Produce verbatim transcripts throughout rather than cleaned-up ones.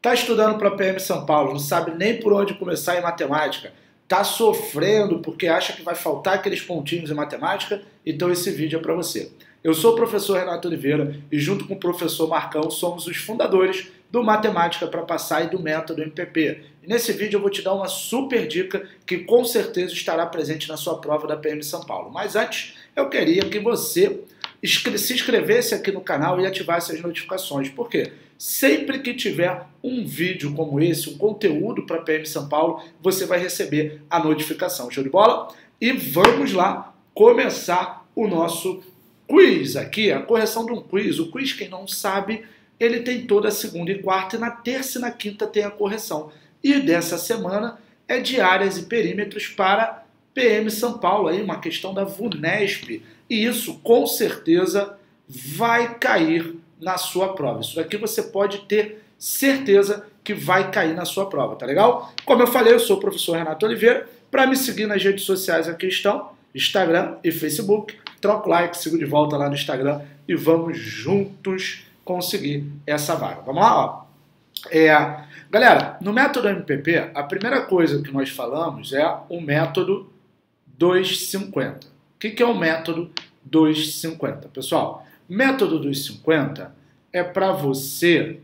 Está estudando para a P M São Paulo, não sabe nem por onde começar em matemática, está sofrendo porque acha que vai faltar aqueles pontinhos em matemática, então esse vídeo é para você. Eu sou o professor Renato Oliveira e junto com o professor Marcão somos os fundadores do Matemática para Passar e do Método M P P. E nesse vídeo eu vou te dar uma super dica que com certeza estará presente na sua prova da P M São Paulo. Mas antes, eu queria que você se inscrevesse aqui no canal e ativasse as notificações. Por quê? Sempre que tiver um vídeo como esse, um conteúdo para a P M São Paulo, você vai receber a notificação. Show de bola? E vamos lá começar o nosso quiz aqui, a correção de um quiz. O quiz, quem não sabe, ele tem toda a segunda e quarta, e na terça e na quinta tem a correção. E dessa semana é de áreas e perímetros para P M São Paulo, aí uma questão da VUNESP. E isso, com certeza, vai cair na sua prova. Isso daqui você pode ter certeza que vai cair na sua prova, tá legal? Como eu falei, eu sou o professor Renato Oliveira. Para me seguir nas redes sociais aqui estão Instagram e Facebook. Troca o like, sigo de volta lá no Instagram e vamos juntos conseguir essa vaga. Vamos lá, ó. É, galera, no método M P P, a primeira coisa que nós falamos é o método duzentos e cinquenta. O que, que é o método duzentos e cinquenta? Pessoal, método duzentos e cinquenta é para você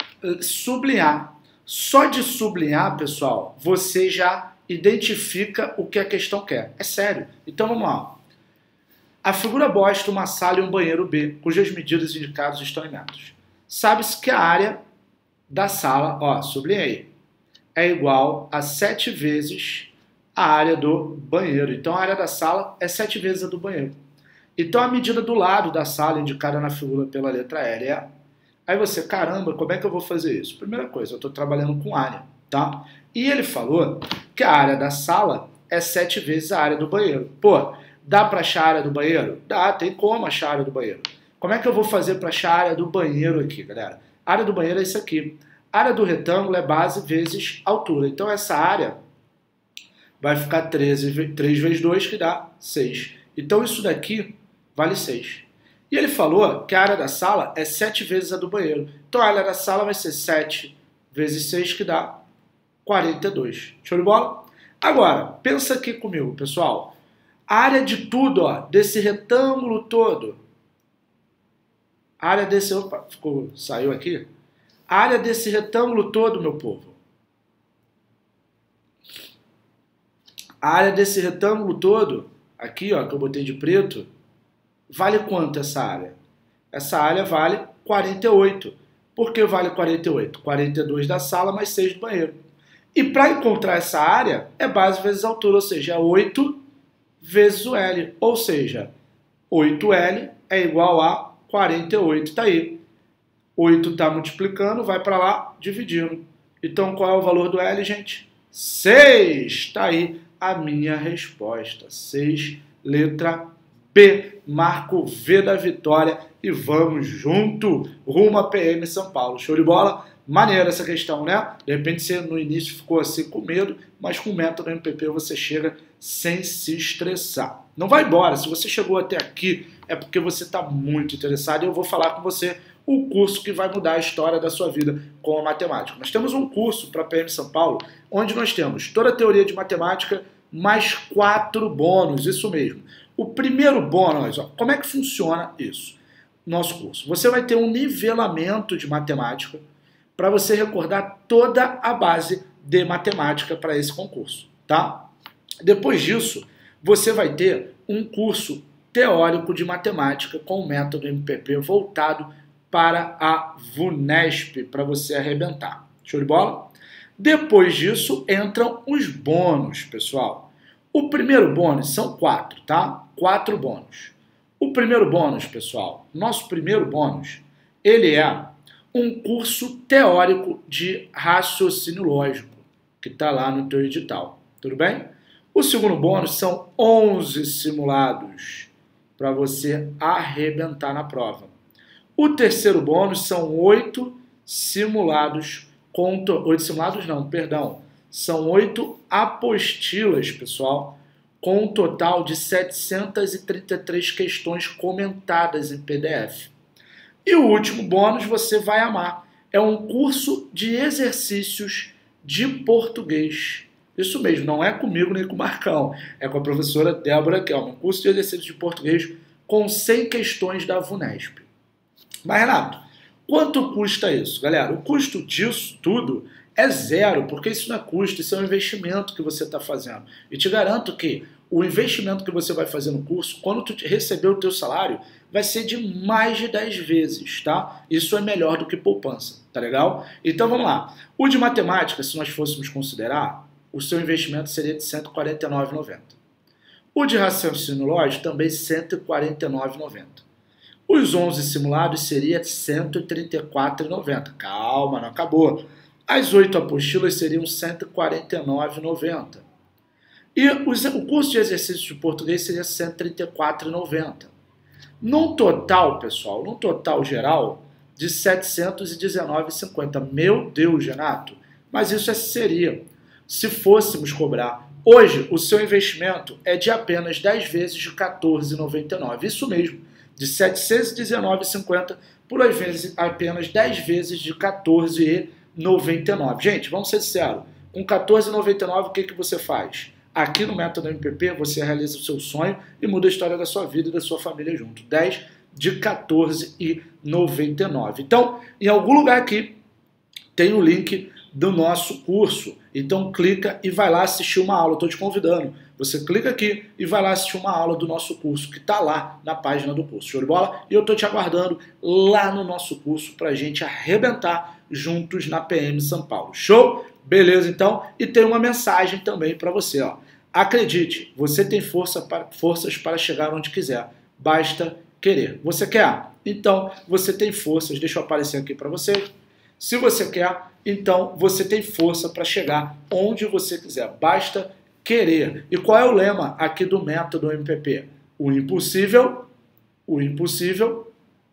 sublinhar. Só de sublinhar, pessoal, você já identifica o que a questão quer. É sério. Então vamos lá. A figura mostra uma sala e um banheiro B, cujas medidas indicadas estão em metros. Sabe-se que a área da sala, ó, sublinhei, é igual a sete vezes a área do banheiro. Então a área da sala é sete vezes a do banheiro. Então a medida do lado da sala indicada na figura pela letra L é... Aí você, caramba, como é que eu vou fazer isso? Primeira coisa, eu estou trabalhando com área, tá? E ele falou que a área da sala é sete vezes a área do banheiro. Pô, dá para achar a área do banheiro? Dá, tem como achar a área do banheiro. Como é que eu vou fazer para achar a área do banheiro aqui, galera? A área do banheiro é isso aqui. A área do retângulo é base vezes altura. Então essa área vai ficar treze, três vezes dois, que dá seis. Então isso daqui vale seis. E ele falou que a área da sala é sete vezes a do banheiro. Então a área da sala vai ser sete vezes seis, que dá quarenta e dois. Show de bola? Agora, pensa aqui comigo, pessoal. A área de tudo, ó, desse retângulo todo. A área desse... Opa, ficou, saiu aqui. A área desse retângulo todo, meu povo. A área desse retângulo todo, aqui, ó, que eu botei de preto, vale quanto essa área? Essa área vale quarenta e oito. Por que vale quarenta e oito? quarenta e dois da sala mais seis do banheiro. E para encontrar essa área, é base vezes altura, ou seja, é oito vezes o L. Ou seja, oito L é igual a quarenta e oito. Está aí. oito está multiplicando, vai para lá, dividindo. Então, qual é o valor do L, gente? seis. Está aí a minha resposta. seis, letra B. Marco V da vitória e vamos junto rumo a P M São Paulo. Show de bola? Maneira essa questão, né? De repente você no início ficou assim com medo, mas com o método M P P você chega sem se estressar. Não vai embora. Se você chegou até aqui é porque você está muito interessado e eu vou falar com você o curso que vai mudar a história da sua vida com a matemática. Nós temos um curso para a P M São Paulo onde nós temos toda a teoria de matemática mais quatro bônus, isso mesmo. O primeiro bônus, ó, como é que funciona isso? Nosso curso. Você vai ter um nivelamento de matemática para você recordar toda a base de matemática para esse concurso, tá? Depois disso, você vai ter um curso teórico de matemática com o método M P P voltado para a VUNESP, para você arrebentar. Show de bola? Depois disso, entram os bônus, pessoal. O primeiro bônus são quatro, tá? Quatro bônus. O primeiro bônus, pessoal, nosso primeiro bônus, ele é um curso teórico de raciocínio lógico, que está lá no teu edital. Tudo bem? O segundo bônus são onze simulados para você arrebentar na prova. O terceiro bônus são oito simulados, com oito simulados não, perdão, são oito apostilas, pessoal, com um total de setecentas e trinta e três questões comentadas em P D F. E o último bônus você vai amar, é um curso de exercícios de português. Isso mesmo, não é comigo nem com o Marcão, é com a professora Débora Kelman. Um curso de exercícios de português com cem questões da VUNESP. Mas, Renato, quanto custa isso? Galera, o custo disso tudo é zero, porque isso não é custo, isso é um investimento que você está fazendo. E te garanto que o investimento que você vai fazer no curso, quando tu receber o teu salário, vai ser de mais de dez vezes, tá? Isso é melhor do que poupança, tá legal? Então vamos lá. O de matemática, se nós fôssemos considerar, o seu investimento seria de cento e quarenta e nove reais e noventa centavos. O de raciocínio lógico também cento e quarenta e nove reais e noventa centavos. Os onze simulados seria cento e trinta e quatro reais e noventa centavos. Calma, não acabou. As oito apostilas seriam cento e quarenta e nove reais e noventa centavos. E o curso de exercícios de português seria cento e trinta e quatro reais e noventa centavos. Num total, pessoal, num total geral de setecentos e dezenove reais e cinquenta centavos. Meu Deus, Renato, mas isso seria se fôssemos cobrar. Hoje, o seu investimento é de apenas dez vezes de quatorze reais e noventa e nove centavos. Isso mesmo, de setecentos e dezenove reais e cinquenta centavos por às vezes, apenas dez vezes de quatorze reais e noventa e nove centavos. Gente, vamos ser sinceros, com quatorze reais e noventa e nove centavos, o que, que você faz? Aqui no Método M P P, você realiza o seu sonho e muda a história da sua vida e da sua família junto. dez de quatorze reais e noventa e nove centavos. Então, em algum lugar aqui, tem o link do nosso curso. Então, clica e vai lá assistir uma aula. Estou te convidando. Você clica aqui e vai lá assistir uma aula do nosso curso, que está lá na página do curso. Show de bola? E eu estou te aguardando lá no nosso curso para a gente arrebentar juntos na P M São Paulo. Show? Beleza, então? E tem uma mensagem também para você, ó. Acredite, você tem força para, forças para chegar onde quiser. Basta querer. Você quer? Então, você tem forças. Deixa eu aparecer aqui para você. Se você quer, então você tem força para chegar onde você quiser. Basta querer. E qual é o lema aqui do Método M P P? O impossível, o impossível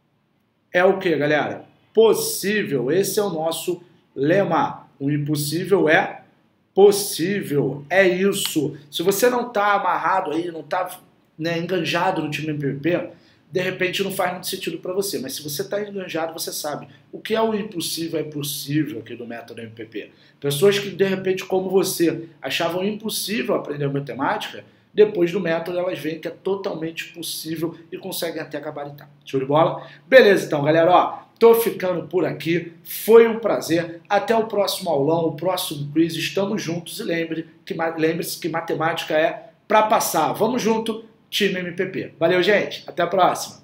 é o que, galera? Possível. Esse é o nosso lema. O impossível é possível. É isso. Se você não está amarrado aí, não está, né, enganjado no time M P P, de repente não faz muito sentido para você. Mas se você está enganjado, você sabe. O que é o impossível é possível aqui do Método M P P. Pessoas que, de repente, como você, achavam impossível aprender matemática, depois do método elas veem que é totalmente possível e conseguem até gabaritar. Show de bola? Beleza, então, galera, ó. Tô ficando por aqui, foi um prazer, até o próximo aulão, o próximo quiz, estamos juntos e lembre que, lembre-se que matemática é para passar. Vamos junto, time M P P. Valeu, gente, até a próxima.